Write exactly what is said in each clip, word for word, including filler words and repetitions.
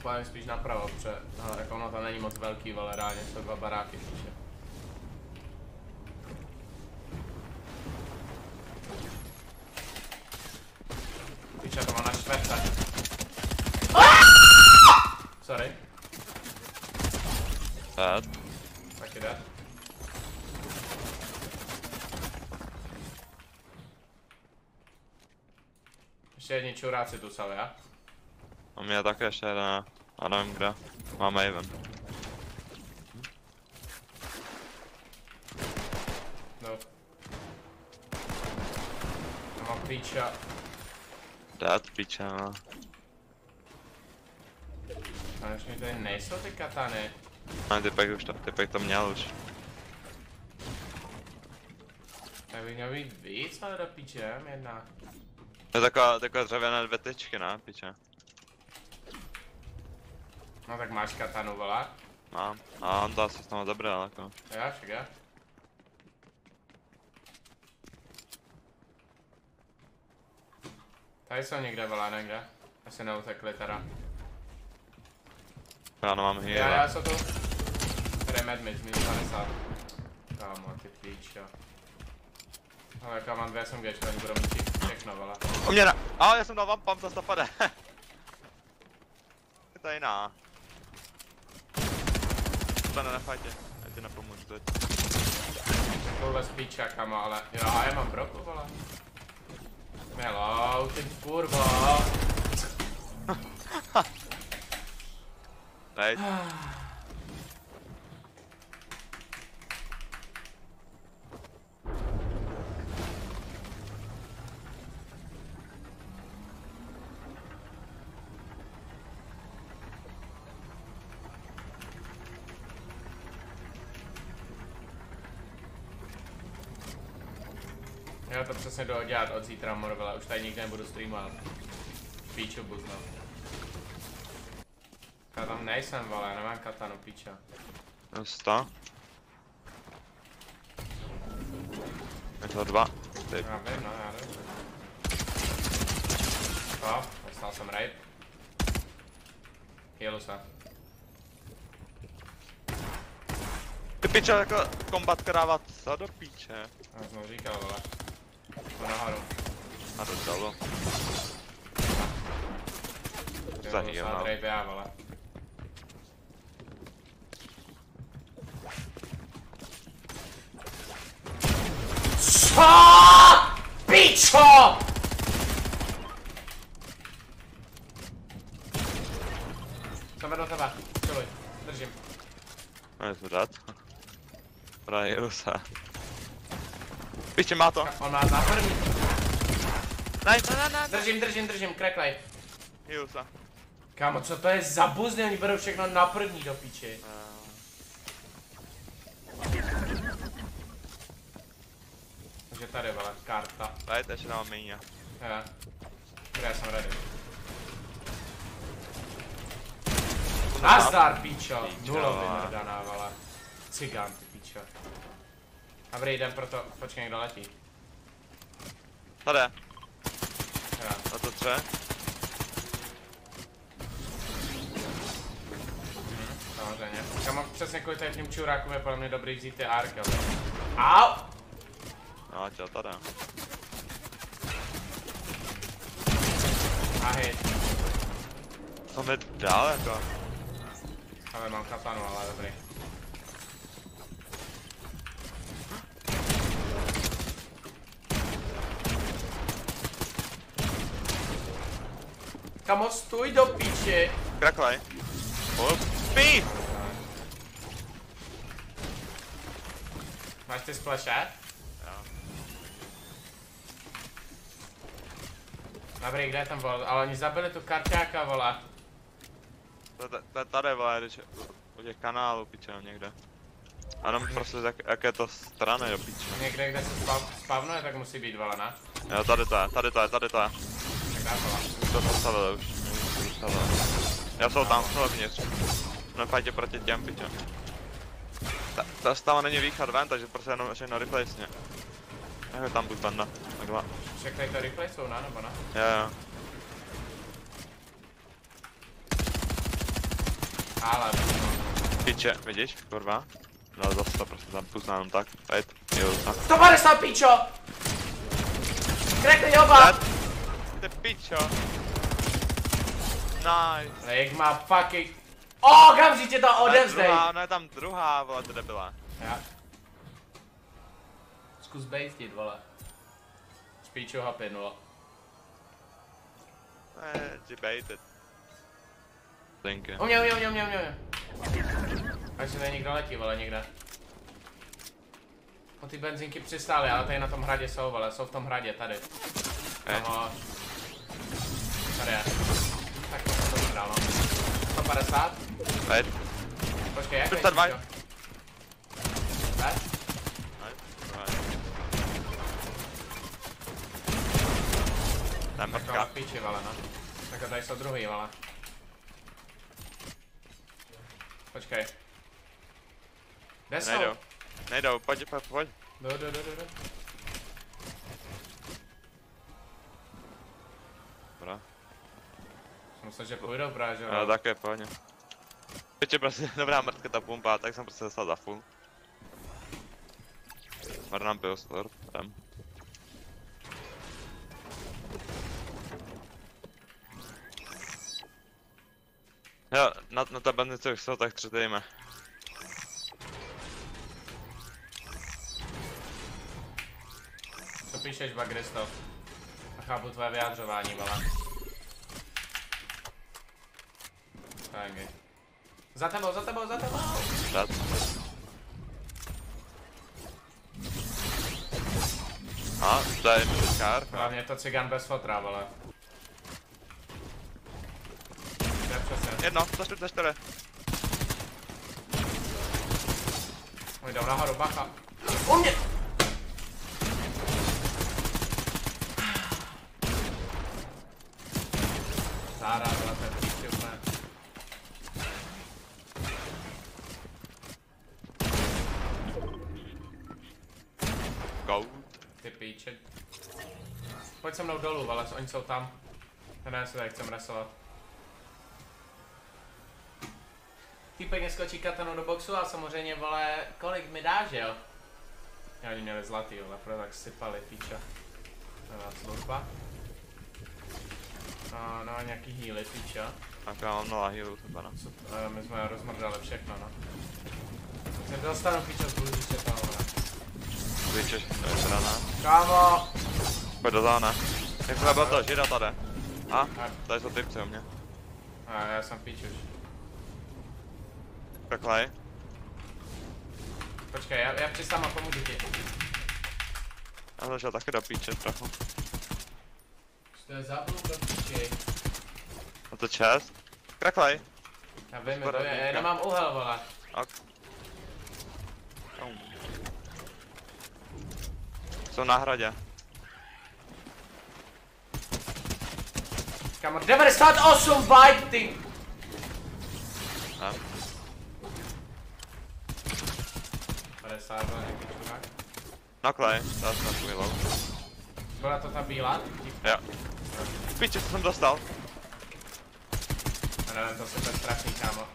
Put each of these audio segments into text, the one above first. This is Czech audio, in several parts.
plánem spíš napravo, protože no, jako ono tam není moc velký, ale reálně jsou dva baráky spíše. Píče, to má na čtvrce. Sorry. Dead. Taky dead. Ještě jedni čuráci tu jsou, já? A mě také ještě jeden, a nevím kde. Máme Haven. No. Já mám píča. Dead, píče, no. A už mi tady nejsou ty katany. No, typek už to, typek to měl už. Tak bych měl být víc, ale do píče, jen jedna. To je taková, taková dřevěné dvě tyčky, ne, píče. No tak máš katanu, vole. Mám. A on to asi s toho zabral, jako. Já, však já. Tady jsou někde, vole, někde. Asi neutekli teda. Já nemám hero. Já, já jsou tu. Tady je medmid, minus padesát. Kámo, ty píčo. Ale jaká mám dvě SMGčka, oni budou mít všechno, vole. U mě na... A já jsem dal vám pump, zase to pade. Je to jiná. To ne, nefajtě. Já ti nepomůžu teď. Tohle z píča, kamo, ale... Jo, a já mám broku, vole. Hello, ty kurvo. Dej. Já to přesně jdu dělat od zítra, morvele, už tady nikdy nebudu streamovat. Píču buzno. Já tam nejsem, vole, já nemám katanu, píča. sto. Je to dva. Typ. Já vím, no, já vím. Co? Dostal jsem rape. Healu se. Ty piče, jako kombat krávat, co do píče. Já jsem říkal, vole. Jdu nahoru. A do dolu. Healu Zahýval. se rape já, vole. Co? Pičo! Jsem vedl tebe, čeluj, držím. No, jsme dát. Právě Rusa. Piče, má to. On má na první. Ne, ne, ne, ne. Držím, držím, držím, cracklej. Rusa. Kámo, co to je za buzny, oni berou všechno na první do piči. Takže tady, vole, karta. Tady to ještě nám méně. Já. Já jsem ready. Nazdar, píčo! Nulový mrdaná, vole. Cigán, ty píčo. Dobrý, jdem proto, počkej, někdo letí. Tady. Já. Na to tře. Hm, samozřejmě. Kámo, přesně kvůli těm čurákům je podle mě dobrý vzít ty arky, ale... Au! No, čo tady. A hit. To mi dál jako. Ale mám katanu, ale dobrý. Kamo, stůj do píči! Kraklej. Spí! Máš ty splashe? Jo. Dobrý, kde je ten vol? Ale oni zabili tu karťáka, vole. To, to, to je tady, vole, když u těch kanálů, piče, někde. Ano, prostě jak, jaké to strany, do piče. Někde, kde se spav, spavnuje, tak musí být, vole, ne? Jo, tady to je, tady to je, tady to je. Tak dá, vole. To postavili už. Já jsou tam, jsou vevnitř. Nefajtě proti těm, piče. Ta, ta stava není východ ven, takže prostě jenom všechno replace. Jak je tam buď banda, tak dva. Všechny to replay jsou, ne? Nebo ne? Jo, jo. Ale, no. Piče, vidíš, kurva? No zase to prostě tam puzná jenom tak, pojď, jo, tak. sto padesát, pičo! Krekli oba! Ty pičo. Nice. Ale jak má fucking... Okamžitě to Ona je odevzdej! druhá, ona je tam druhá, vole, to debila. Já. Zkus bejtit, vole. S píčou ho plynulo. Ne, ti baited. Thank you. U mě, u mě, u mě, u mě, u mě. Až se tady někdo letí, vole, někde. O ty benzinky přistály, ale tady na tom hradě jsou, vole, jsou v tom hradě, tady. Eh. No, tady je. Tak to jsem to dál, no. sto padesát. Pojď. Počkej, jak sto dva. je Ne? Tam Tak to mrtka. v píči, vole, no. Tak tady jsou druhý, vole. Počkej. Kde jsou? Nejdou. Nejdou, pojď, pojď, pojď. Jdu, jdu, jdu, jdu. Dobrá. Jsem myslel, že půjdou právě, že No jo. také, pojď. Piče, prostě dobrá mrtka ta pumpa, tak jsem prostě dostal za full. Marnám pistol, tam. Jo, na, na ta bandnice už jsou, tak třetejme. Co píšeš, Bagristo? Chápu tvoje vyjádřování, vole. Tak je. Za tebou, za tebou, za tebou! Rád. A, to je kár. Hlavně to cigan bez fotra, vole. Jde přesně. Jedno, za čtyři, za čtyři. Oni jdou nahoru, bacha. U mě! Zára, vole, to je příště úplně. Goat. Ty píče. Pojď se mnou dolů, vole, oni jsou tam. Ne, se tady chcem resovat. Týpek mě skočí katanou do boxu a samozřejmě, vole, kolik mi dáš, jo? Já oni měli zlatý, vole, proto tak sypali, píča. Nová služba. No, no, nějaký healy, píča. Tak já mám nula healů, třeba no. Co, uh, my jsme rozmrdali všechno, no. Nedostanu píča z bluziče toho, vole. Vyčeš, to je strana. Kámo! Pojď do zána. Jak to bylo to, žida tady. A? A, Tady jsou typci u mě. a já jsem píč už. Taklej. Počkej, já, já přistám a pomůžu ti. Já jsem začal taky do píče trochu. To je zablud do píči. A to čest? Kraklej. Já vím, Skoro to je, já dýka. nemám úhel, vole. Ok. Jsou na hradě. Kámo, devadesát osm bajt, ty! Ne. padesát dva, nějaký čurák. Naklej, dá se na tvůj low. Byla to ta bílá? Jo. Píče, co jsem dostal. Já nevím, to se to strašný, kámo.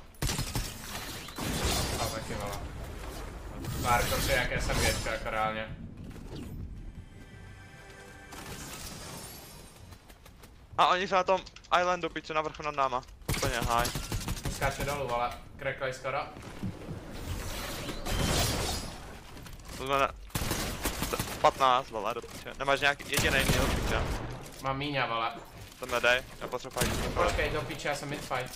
A taky, vole. Marko, si jaké jsem větší, jako reálně. A oni jsou na tom islandu, píče, na vrchu nad náma. Úplně high. Skáče dolů, vole. Kreklej skoro. To jsme na... patnáct, vole, do píče. Nemáš nějaký jediný heal, píče. Mám míňa, vole. To mi dej, já potřebuji fajt. Počkej, do piče, já jsem midfight.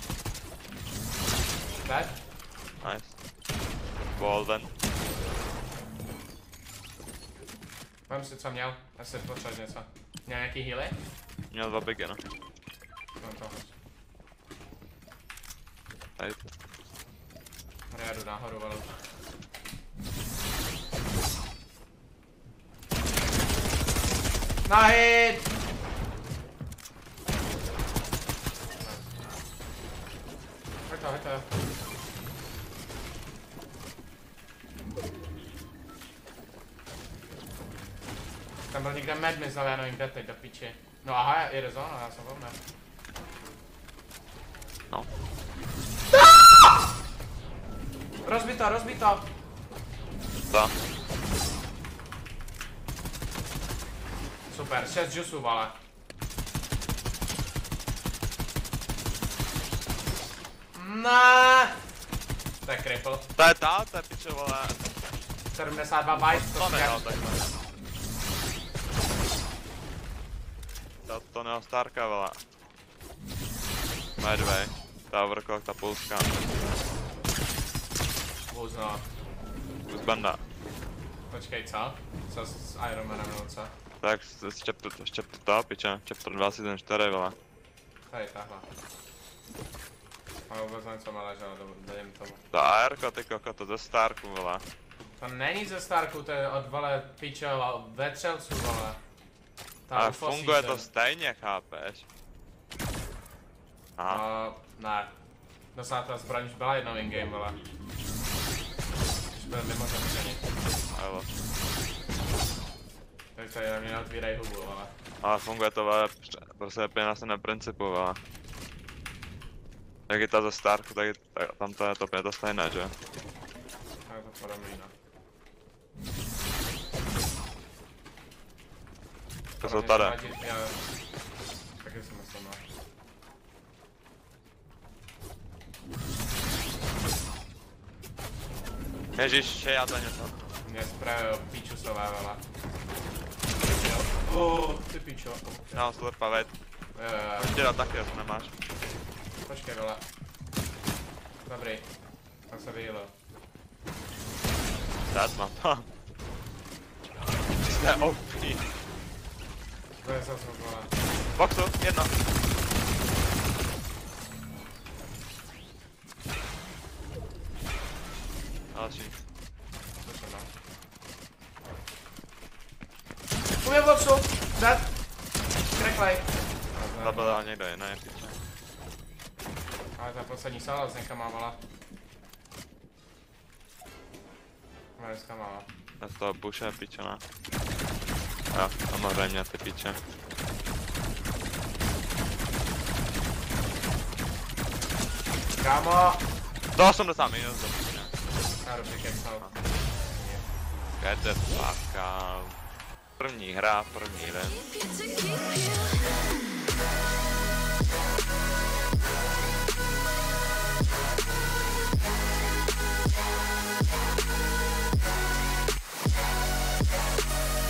Dead? Nice. Golden. Vem si, co měl. Já si potřebuji něco. Měl nějaký healy? Měl dva bigy, no. Mám to. Tady. Já jdu nahoru, vole. Na hit! Hoď to, hoď to. Tam byl někde Madness, ale já nevím kde teď, do piči. No aha, jede zóna, já jsem volný. No. Rozbito, rozbito. To. Super, šest džusů, vole. Ne. To je cripple. To je ta, to je pičo, vole. sedmdesát dva bajt, To to nehal takhle. To, to neho Starka, vole. Medvej. Ta overclock, ta pulska. Buzno. Kus banda. Počkej, co? Co s Iron Manem nebo co? Tak, z chapter, z chapter to, piče. Chapter dva season čtyři, vole. Tady tahle. Ale vůbec nevím, co mi leželo, dojím tomu. To A R ko, ty koko, to ze Starku, vole. To není ze Starku, to je od, vole, pičo, vetřelců, vole. Ta Ale U F O funguje season. to stejně, chápeš? Aha, No, ne. Dostala ta zbraň už byla jednou in-game, vole. Už byl mimo zemření. evo. Tak tady na mě neotvírej hubu, vole. Ale funguje to, vole, prostě úplně na stejném principu, vole. Jak je ta ze Starku, tak, je, tak tam to je to úplně to stejné, že? Tak je to podobný, no. To jsou tady. Já... Taky si myslím, no. Ježiš, já to něco. Mě sprayujou píčusové, vole. Oh, ty pičo. Já jsem slurpavit. Jo, jo, jo. Můžeš dělat taky, jestli nemáš. Počkej, vole. Dobrý. Tam se vyjelo. Dát mám to. Jste O P. To je zase, vole. Boxu, jedno. Další. Slyším, no. Uměl boxu! Dead! Cracklej! Zabil někdo jiný, piče. Ale ta poslední sála z někam má, vole. Dneska má. Z toho buše, piče, ne? Jo, samozřejmě ty piče. Kámo! sto osmdesát minus, do piče. Já dobrý kecal. Get the fuck out. První hra, první den. To keep you